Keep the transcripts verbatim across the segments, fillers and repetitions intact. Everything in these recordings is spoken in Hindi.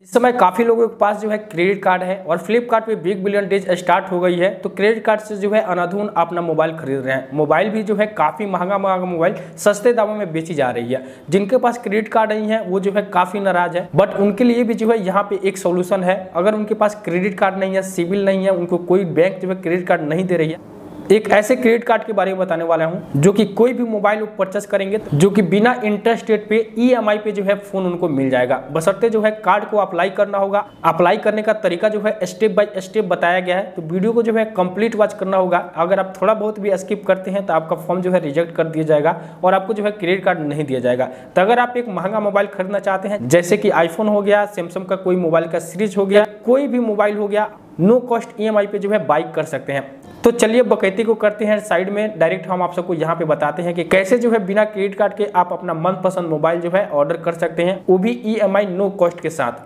इस समय काफ़ी लोगों के पास जो है क्रेडिट कार्ड है और फ्लिपकार्ट पे बिग बिलियन डेज स्टार्ट हो गई है, तो क्रेडिट कार्ड से जो है अनाधून अपना मोबाइल खरीद रहे हैं। मोबाइल भी जो है काफ़ी महंगा महंगा मोबाइल सस्ते दामों में बेची जा रही है। जिनके पास क्रेडिट कार्ड नहीं है वो जो है काफ़ी नाराज है, बट उनके लिए भी जो है यहाँ पे एक सोल्यूशन है। अगर उनके पास क्रेडिट कार्ड नहीं है, सिविल नहीं है, उनको कोई बैंक जो है क्रेडिट कार्ड नहीं दे रही है, एक ऐसे क्रेडिट कार्ड के बारे में बताने वाला हूं जो कि कोई भी मोबाइल परचेस करेंगे जो कि बिना इंटरेस्ट रेट पे ईएमआई पे जो है फोन उनको मिल जाएगा। बशर्ते जो है कार्ड को अप्लाई करना होगा। अप्लाई करने का तरीका जो है स्टेप बाय स्टेप बताया गया है, तो वीडियो को जो है कंप्लीट वॉच करना होगा। अगर आप थोड़ा बहुत भी स्किप करते हैं तो आपका फॉर्म जो है रिजेक्ट कर दिया जाएगा और आपको जो है क्रेडिट कार्ड नहीं दिया जाएगा। तो अगर आप एक महंगा मोबाइल खरीदना चाहते हैं, जैसे कि आईफोन हो गया, सैमसंग का कोई मोबाइल का सीरीज हो गया, कोई भी मोबाइल हो गया, नो कॉस्ट ईएमआई पे जो है बाई कर सकते हैं। तो चलिए बकैती को करते हैं साइड में। डायरेक्ट हम आप सबको यहाँ पे बताते हैं कि कैसे जो है बिना क्रेडिट कार्ड के आप अपना मनपसंद मोबाइल जो है ऑर्डर कर सकते हैं, वो भी ईएमआई नो कॉस्ट के साथ।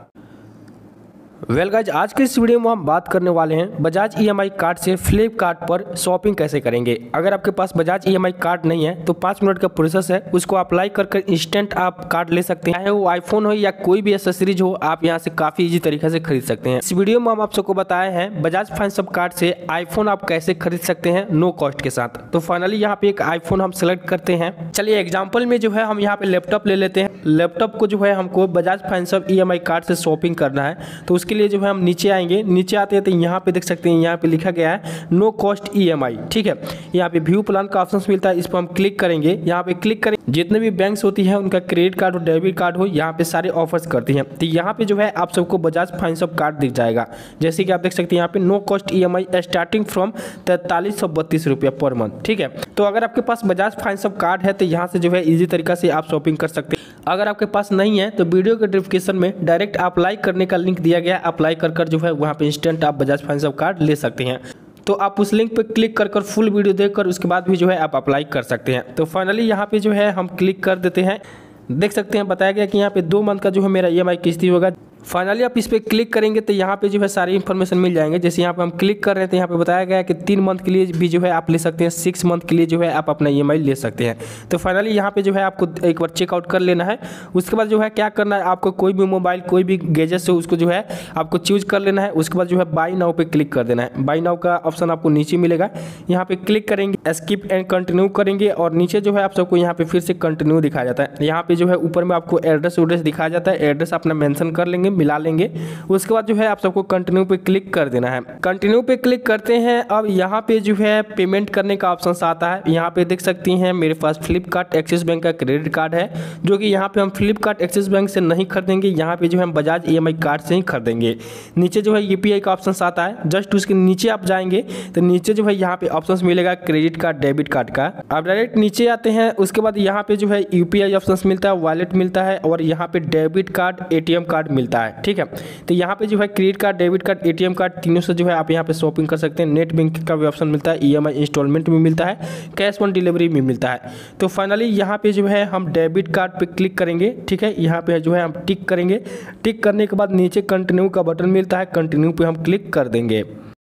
वेल गाइज, आज के इस वीडियो में हम बात करने वाले हैं बजाज ईएमआई कार्ड से फ्लिपकार्ट पर शॉपिंग कैसे करेंगे। अगर आपके पास बजाज ईएमआई कार्ड नहीं है तो पाँच मिनट का प्रोसेस है, उसको अप्लाई कर कर इंस्टेंट आप कार्ड ले सकते हैं। चाहे वो आईफोन हो या कोई भी एसेसरीज हो, आप यहाँ से काफी इजी तरीके से खरीद सकते हैं। इस वीडियो में हम आप सबको बताए हैं बजाज फाइनेंस कार्ड से आईफोन आप कैसे खरीद सकते हैं नो कॉस्ट के साथ। तो फाइनली यहाँ पे एक आईफोन हम सेलेक्ट करते हैं। चलिए एग्जाम्पल में जो है हम यहाँ पे लैपटॉप ले लेते हैं। लैपटॉप को जो है हमको बजाज फाइनेंस ईएमआई कार्ड से शॉपिंग करना है, तो उसके लिए जो है हम नीचे आएंगे। नीचे आते हैं तो यहाँ पे देख सकते हैं, यहाँ पे लिखा गया है नो कॉस्ट ईएमआई। ठीक है, यहाँ पे व्यू प्लान का ऑप्शन मिलता है, इस पर हम क्लिक करेंगे। यहाँ पे क्लिक करेंगे, जितने भी बैंक्स होती है उनका क्रेडिट कार्ड और डेबिट कार्ड हो, यहाँ पे सारे ऑफर्स करती हैं। तो यहाँ पे जो है आप सबको बजाज फाइनेंस कार्ड दिख जाएगा। जैसे कि आप देख सकते हैं यहाँ पे no cost EMI starting from तैंतालीस सौ बत्तीस रुपया पर मंथ। ठीक है, तो अगर आपके पास बजाज फाइनेंस कार्ड है तो यहाँ से जो है इजी तरीका से आप शॉपिंग कर सकते हैं। अगर आपके पास नहीं है तो वीडियो के डिस्क्रिप्शन में डायरेक्ट अप्लाई करने का लिंक दिया गया है। अप्लाई कर कर जो है वहाँ पे इंस्टेंट आप बजाज फाइनेंस कार्ड ले सकते हैं। तो आप उस लिंक पे क्लिक कर कर फुल वीडियो देखकर उसके बाद भी जो है आप अप्लाई कर सकते हैं। तो फाइनली यहाँ पे जो है हम क्लिक कर देते हैं। देख सकते हैं बताया गया कि यहाँ पे दो मंथ का जो है मेरा ईएमआई किस्ती होगा। फाइनली आप इस पर क्लिक करेंगे तो यहाँ पे जो है सारी इन्फॉर्मेशन मिल जाएंगे। जैसे यहाँ पे हम क्लिक कर रहे हैं तो यहाँ पे बताया गया है कि तीन मंथ के लिए भी जो है आप ले सकते हैं, सिक्स मंथ के लिए जो है आप अपना ईएमआई ले सकते हैं। तो फाइनली यहाँ पे जो है आपको एक बार चेकआउट कर लेना है। उसके बाद जो है क्या करना है, आपको कोई भी मोबाइल कोई भी गैजेट हो उसको जो है आपको चूज कर लेना है। उसके बाद जो है बाई नाउ पे क्लिक कर देना है। बाई नाउ का ऑप्शन आपको नीचे मिलेगा, यहाँ पे क्लिक करेंगे, स्किप एंड कंटिन्यू करेंगे और नीचे जो है आप सबको यहाँ पे फिर से कंटिन्यू दिखाया जाता है। यहाँ पे जो है ऊपर में आपको एड्रेस उड्रेस दिखाया जाता है, एड्रेस अपना मेंशन कर लेंगे, मिला लेंगे। उसके बाद जो है आप सबको कंटिन्यू पे क्लिक कर देना है। कंटिन्यू पे क्लिक करते हैं। अब यहाँ पे जो है पेमेंट करने का ऑप्शन आता है। यहाँ पे देख सकती हैं मेरे पास फ्लिपकार्ट एक्सिस बैंक का क्रेडिट कार्ड है, जो कि यहाँ पे हम फ्लिपकार्ट एक्सिस बैंक से नहीं खरीदेंगे, यहाँ पे जो है हम बजाज ईएमआई कार्ड से ही खरीदेंगे। नीचे जो है यूपीआई का ऑप्शन आता है, जस्ट उसके नीचे आप जाएंगे तो नीचे जो है यहाँ पे ऑप्शन मिलेगा क्रेडिट कार्ड डेबिट कार्ड का। आप डायरेक्ट नीचे आते हैं। उसके बाद यहाँ पे जो है यूपीआई ऑप्शन मिलता है, वॉलेट मिलता है और यहाँ पे डेबिट कार्ड एटीएम कार्ड मिलता है। ठीक है, तो यहाँ पे जो है credit card debit card ATM card तीनों से जो है आप यहाँ पे शॉपिंग कर सकते हैं। नेट बैंकिंग का भी ऑप्शन मिलता है, ईएमआई इंस्टॉलमेंट में मिलता है, कैश ऑन डिलीवरी में मिलता है। तो फाइनली यहाँ पे जो है हम डेबिट कार्ड पे क्लिक करेंगे। ठीक है, यहाँ पे जो है हम टिक करेंगे। टिक करने के बाद नीचे कंटिन्यू का बटन मिलता है, कंटिन्यू पे हम क्लिक कर देंगे।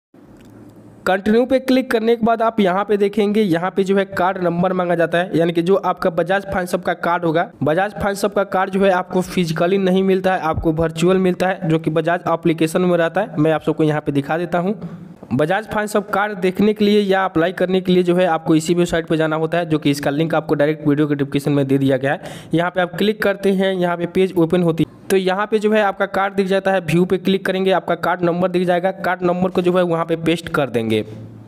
कंटिन्यू पे क्लिक करने के बाद आप यहाँ पे देखेंगे, यहाँ पे जो है कार्ड नंबर मांगा जाता है, यानी कि जो आपका बजाज फाइनेंस का कार्ड होगा। बजाज फाइनेंस का कार्ड जो है आपको फिजिकली नहीं मिलता है, आपको वर्चुअल मिलता है, जो कि बजाज एप्लीकेशन में रहता है। मैं आप सबको यहाँ पे दिखा देता हूँ। बजाज फाइनेंस कार्ड देखने के लिए या अप्लाई करने के लिए जो है आपको इसी वेबसाइट पे जाना होता है, जो कि इसका लिंक आपको डायरेक्ट वीडियो के डिस्क्रिप्शन में दे दिया गया है। यहाँ पे आप क्लिक करते हैं, यहाँ पे पेज ओपन होती है, तो यहाँ पे जो है आपका कार्ड दिख जाता है। व्यू पे क्लिक करेंगे, आपका कार्ड नंबर दिख जाएगा। कार्ड नंबर को जो है वहाँ पे पेस्ट कर देंगे।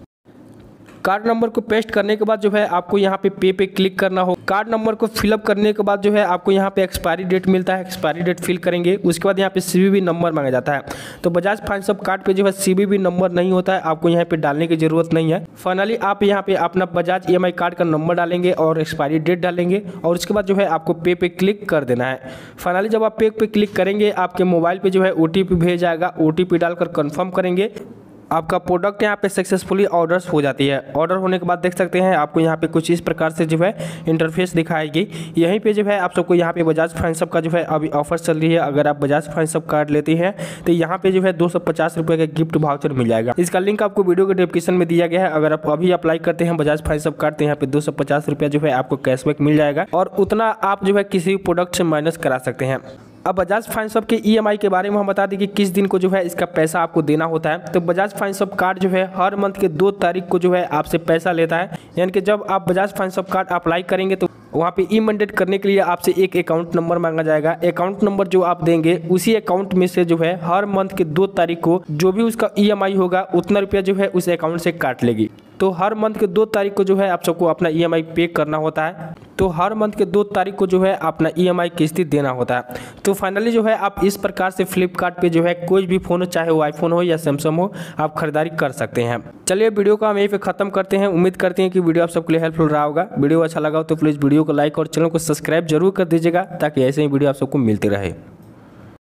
कार्ड नंबर को पेस्ट करने के बाद जो है आपको यहाँ पे पे पे क्लिक करना हो। कार्ड नंबर को फिलअप करने के बाद जो है आपको यहाँ पे एक्सपायरी डेट मिलता है, एक्सपायरी डेट फिल करेंगे। उसके बाद यहाँ पे सीवीवी नंबर मांगा जाता है। तो बजाज फाइनेंस कार्ड पे जो है सीवीवी नंबर नहीं होता है, आपको यहाँ पे डालने की जरूरत नहीं है। फाइनली आप यहाँ पे अपना बजाज ईएमआई कार्ड का नंबर डालेंगे और एक्सपायरी डेट डालेंगे और उसके बाद जो है आपको पे पे क्लिक कर देना है। फाइनली जब आप पे पे क्लिक करेंगे, आपके मोबाइल पे जो है ओटीपी भेज जाएगा। ओटीपी डालकर कंफर्म करेंगे, आपका प्रोडक्ट यहाँ पे सक्सेसफुली ऑर्डर्स हो जाती है। ऑर्डर होने के बाद देख सकते हैं आपको यहाँ पे कुछ इस प्रकार से जो है इंटरफेस दिखाएगी। यहीं पे जो है आप सबको यहाँ पे बजाज फाइनेंस का जो है अभी ऑफर चल रही है। अगर आप बजाज फाइनेंस कार्ड लेते हैं तो यहाँ पे जो है दो सौ पचास रुपये का गिफ्ट वाउचर मिल जाएगा। इसका लिंक आपको वीडियो के डिस्क्रिप्शन में दिया गया है। अगर आप अभी अप्लाई करते हैं बजाज फाइनेंस कार्ड तो यहाँ पे दो सौ पचास रुपया जो है आपको कैशबैक मिल जाएगा और उतना आप जो है किसी प्रोडक्ट से माइनस करा सकते हैं। अब बजाज फाइनेंस के ईएमआई के बारे में हम बता दें कि किस दिन को जो है इसका पैसा आपको देना होता है। तो बजाज फाइनेंस कार्ड जो है हर मंथ के दो तारीख को जो है आपसे पैसा लेता है, यानी कि जब आप बजाज फाइनेंस कार्ड अप्लाई करेंगे तो वहाँ पे ई मंडेट करने के लिए आपसे एक अकाउंट नंबर मांगा जाएगा। अकाउंट नंबर जो आप देंगे उसी अकाउंट में से जो है हर मंथ के दो तारीख को जो भी उसका ईएमआई होगा उतना रुपया जो है उस अकाउंट से काट लेगी। तो हर मंथ के दो तारीख को जो है आप सबको अपना ईएमआई पे करना होता है। तो हर मंथ के दो तारीख को जो है अपना ईएमआई किस्ती देना होता है। तो फाइनली जो है आप इस प्रकार से फ्लिपकार्ट पे जो है कोई भी फ़ोन हो, चाहे वो आईफोन हो या सैमसंग हो, आप खरीदारी कर सकते हैं। चलिए वीडियो को हम यहीं पे ख़त्म करते हैं। उम्मीद करते हैं कि वीडियो आप सबके लिए हेल्पफुल रहा होगा। वीडियो अच्छा लगा हो तो प्लीज़ वीडियो को लाइक और चैनल को सब्सक्राइब जरूर कर दीजिएगा ताकि ऐसे ही वीडियो आप सबको मिलते रहे।